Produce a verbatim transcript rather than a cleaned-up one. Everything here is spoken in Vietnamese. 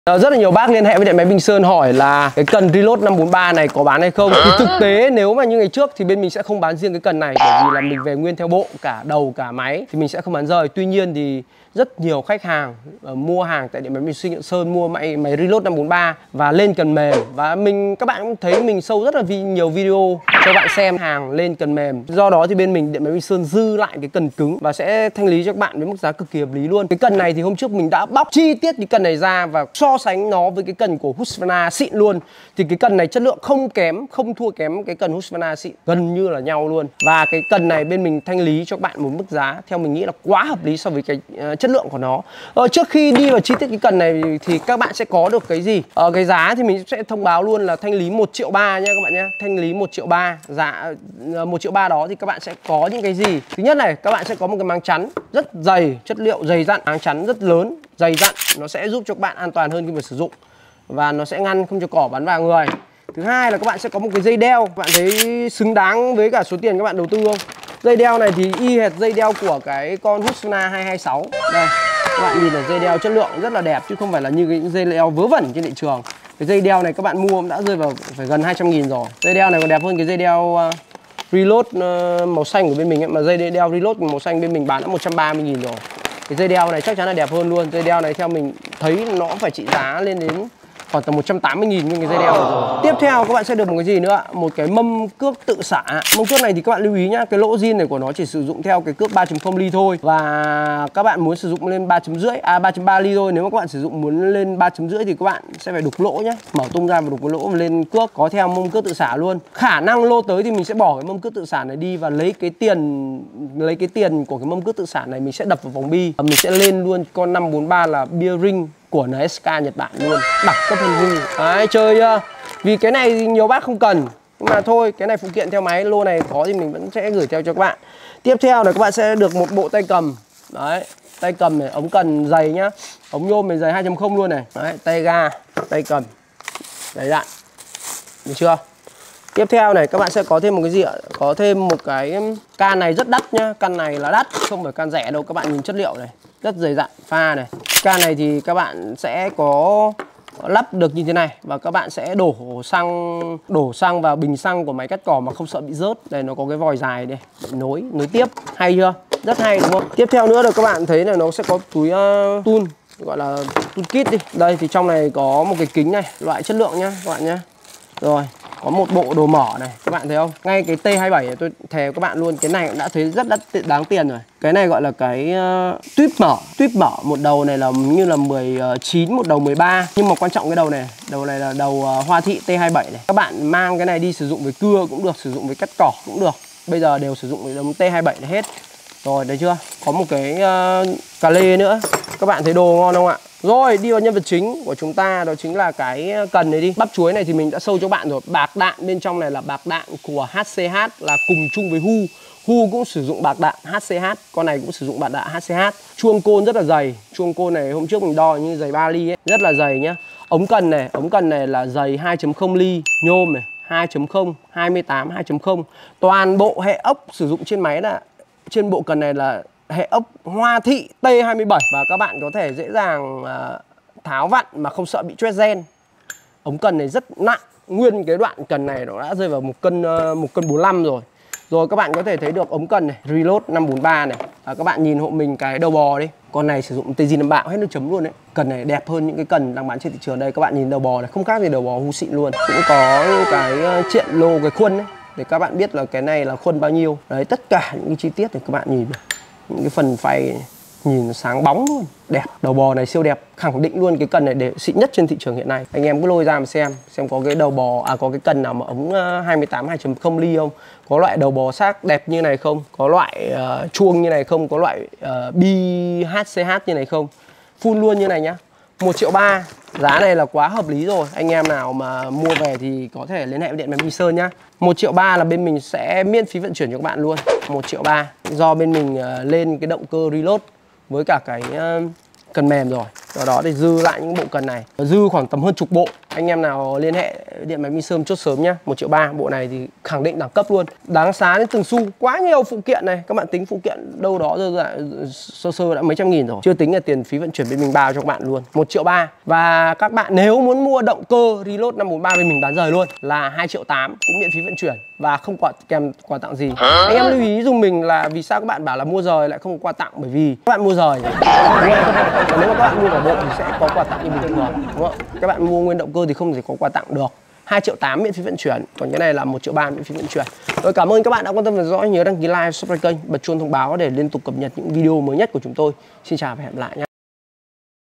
Rất là nhiều bác liên hệ với điện máy Bình Sơn hỏi là cái cần reload năm bốn ba này có bán hay không. Thì thực tế nếu mà như ngày trước thì bên mình sẽ không bán riêng cái cần này, bởi vì là mình về nguyên theo bộ cả đầu cả máy thì mình sẽ không bán rời. Tuy nhiên thì rất nhiều khách hàng uh, mua hàng tại điện máy Bình Sơn, Sơn mua máy máy reload năm bốn ba và lên cần mềm, và mình các bạn cũng thấy mình sâu rất là vi, nhiều video cho bạn xem hàng lên cần mềm. Do đó thì bên mình điện máy Bình Sơn dư lại cái cần cứng và sẽ thanh lý cho các bạn với mức giá cực kỳ hợp lý luôn. Cái cần này thì hôm trước mình đã bóc chi tiết cái cần này ra và so sánh nó với cái cần của Husqvarna xịn luôn. Thì cái cần này chất lượng không kém, không thua kém cái cần Husqvarna xịn, gần như là nhau luôn. Và cái cần này bên mình thanh lý cho các bạn một mức giá theo mình nghĩ là quá hợp lý so với cái uh, chất lượng của nó. Ờ, trước khi đi vào chi tiết cái cần này thì các bạn sẽ có được cái gì? Ờ, cái giá thì mình sẽ thông báo luôn là thanh lý một triệu ba nha các bạn nhé. Thanh lý một triệu ba. Giá uh, một triệu ba đó thì các bạn sẽ có những cái gì? Thứ nhất này, các bạn sẽ có một cái máng chắn rất dày, chất liệu dày dặn, máng chắn rất lớn, dày dặn, nó sẽ giúp cho các bạn an toàn hơn khi mà sử dụng và nó sẽ ngăn không cho cỏ bắn vào người. Thứ hai là các bạn sẽ có một cái dây đeo, các bạn thấy xứng đáng với cả số tiền các bạn đầu tư không? Dây đeo này thì y hệt dây đeo của cái con Husqvarna hai hai sáu. Đây, các bạn nhìn là dây đeo chất lượng rất là đẹp chứ không phải là như cái dây đeo vớ vẩn trên thị trường. Cái dây đeo này các bạn mua đã rơi vào phải gần hai trăm nghìn rồi. Dây đeo này còn đẹp hơn cái dây đeo uh, reload uh, màu xanh của bên mình ấy, mà dây đeo reload màu xanh bên mình bán đã một trăm ba mươi nghìn rồi. Cái dây đeo này chắc chắn là đẹp hơn luôn. Dây đeo này theo mình thấy nó phải trị giá lên đến khoảng tầm một trăm tám mươi nghìn như cái dây đeo rồi. Tiếp theo các bạn sẽ được một cái gì nữa? Một cái mâm cước tự xả. Mâm cước này thì các bạn lưu ý nhá, cái lỗ zin này của nó chỉ sử dụng theo cái cước ba chấm không ly thôi. Và các bạn muốn sử dụng lên ba chấm rưỡi, à ba chấm ba ly thôi. Nếu mà các bạn sử dụng muốn lên ba chấm rưỡi thì các bạn sẽ phải đục lỗ nhá. Mở tung ra và đục cái lỗ và lên cước, có theo mâm cước tự xả luôn. Khả năng lô tới thì mình sẽ bỏ cái mâm cước tự xả này đi và lấy cái tiền lấy cái tiền của cái mâm cước tự xả này mình sẽ đập vào vòng bi. Và mình sẽ lên luôn con năm bốn ba là bearing của en ét ca Nhật Bản luôn, đặc cấp hơn vui. Đấy, chơi chưa? Vì cái này thì nhiều bác không cần, nhưng mà thôi, cái này phụ kiện theo máy, lô này có thì mình vẫn sẽ gửi theo cho các bạn. Tiếp theo là các bạn sẽ được một bộ tay cầm. Đấy, tay cầm này, ống cần dày nhá, ống nhôm này dày hai chấm không luôn này. Đấy, tay ga, tay cầm, đấy đạn, được chưa? Tiếp theo này các bạn sẽ có thêm một cái gì ạ? Có thêm một cái can này rất đắt nhá, can này là đắt, không phải can rẻ đâu. Các bạn nhìn chất liệu này, rất dày dặn, pha này. Can này thì các bạn sẽ có lắp được như thế này và các bạn sẽ đổ xăng đổ xăng vào bình xăng của máy cắt cỏ mà không sợ bị rớt. Đây nó có cái vòi dài đây, nối nối tiếp, hay chưa? Rất hay đúng không? Tiếp theo nữa là các bạn thấy là nó sẽ có túi uh, tool, gọi là tool kit đi. Đây thì trong này có một cái kính này, loại chất lượng nhá các bạn nhá. Rồi, có một bộ đồ mở này, các bạn thấy không? Ngay cái T hai mươi bảy này tôi thề các bạn luôn, cái này cũng đã thấy rất đắt, đáng tiền rồi. Cái này gọi là cái uh, tuyếp mở, tuyếp mở một đầu này là như là mười chín, một đầu mười ba. Nhưng mà quan trọng cái đầu này, đầu này là đầu uh, Hoa Thị T hai mươi bảy này. Các bạn mang cái này đi sử dụng với cưa cũng được, sử dụng với cắt cỏ cũng được. Bây giờ đều sử dụng với đống T hai mươi bảy này hết. Rồi, đấy chưa? Có một cái uh, cà lê nữa. Các bạn thấy đồ ngon không ạ? Rồi, đi vào nhân vật chính của chúng ta, đó chính là cái cần này đi. Bắp chuối này thì mình đã sâu cho bạn rồi. Bạc đạn bên trong này là bạc đạn của hát xê hát, là cùng chung với Hu. Hu cũng sử dụng bạc đạn hát xê hát, con này cũng sử dụng bạc đạn hát xê hát. Chuông côn rất là dày. Chuông côn này hôm trước mình đo như dày ba ly ấy, rất là dày nhá. Ống cần này, ống cần này là dày hai chấm không ly, nhôm này, hai chấm không, hai mươi tám, hai chấm không. Toàn bộ hệ ốc sử dụng trên máy là trên bộ cần này là hệ ốc Hoa Thị T hai mươi bảy và các bạn có thể dễ dàng uh, tháo vặn mà không sợ bị choét gen. Ống cần này rất nặng, nguyên cái đoạn cần này nó đã rơi vào một cân uh, một cân bốn mươi lăm rồi. Rồi các bạn có thể thấy được ống cần này, reload năm bốn ba này. À, các bạn nhìn hộ mình cái đầu bò đi. Con này sử dụng tê giê năm bạo hết nước chấm luôn đấy. Cần này đẹp hơn những cái cần đang bán trên thị trường đây. Các bạn nhìn đầu bò này không khác gì đầu bò Hu xịn luôn. Cũng có cái uh, triện lô cái khuôn đấy để các bạn biết là cái này là khuôn bao nhiêu. Đấy, tất cả những cái chi tiết này các bạn nhìn này. Những cái phần phay nhìn nó sáng bóng luôn, đẹp. Đầu bò này siêu đẹp, khẳng định luôn cái cần này để xịn nhất trên thị trường hiện nay. Anh em cứ lôi ra mà xem xem có cái đầu bò, à có cái cần nào mà ống hai mươi tám hai chấm không ly không, có loại đầu bò xác đẹp như này không, có loại uh, chuông như này không, có loại uh, bi hát xê hát như này không. Full luôn như này nhá. Một triệu ba. Giá này là quá hợp lý rồi. Anh em nào mà mua về thì có thể liên hệ với điện máy Bình Sơn nhá. Một triệu ba là bên mình sẽ miễn phí vận chuyển cho các bạn luôn. Một triệu ba. Do bên mình uh, lên cái động cơ reload với cả cái uh, cần mềm rồi. Do đó thì dư lại những bộ cần này, dư khoảng tầm hơn chục bộ. Anh em nào liên hệ điện máy Bình Sơn chốt sớm nhá, một triệu ba. Bộ này thì khẳng định đẳng cấp luôn, đáng giá đến từng xu. Quá nhiều phụ kiện này, các bạn tính phụ kiện đâu đó rồi là sơ sơ đã mấy trăm nghìn rồi, chưa tính là tiền phí vận chuyển bên mình bao cho các bạn luôn. Một triệu ba. Và các bạn nếu muốn mua động cơ Reload năm bốn ba bên mình bán rời luôn là hai triệu tám, cũng miễn phí vận chuyển và không quà kèm quà tặng gì. Anh em lưu ý dùng mình là vì sao các bạn bảo là mua rời lại không có quà tặng, bởi vì các bạn mua rời nếu mà các bạn mua cả bộ thì sẽ có quà tặng như bình thường, đúng không? Các bạn mua nguyên động cơ thì không thể có quà tặng được. Hai triệu tám miễn phí vận chuyển, còn cái này là một triệu ba miễn phí vận chuyển. Rồi, cảm ơn các bạn đã quan tâm và theo dõi, nhớ đăng ký like, subscribe kênh, bật chuông thông báo để liên tục cập nhật những video mới nhất của chúng tôi. Xin chào và hẹn gặp lại nhé.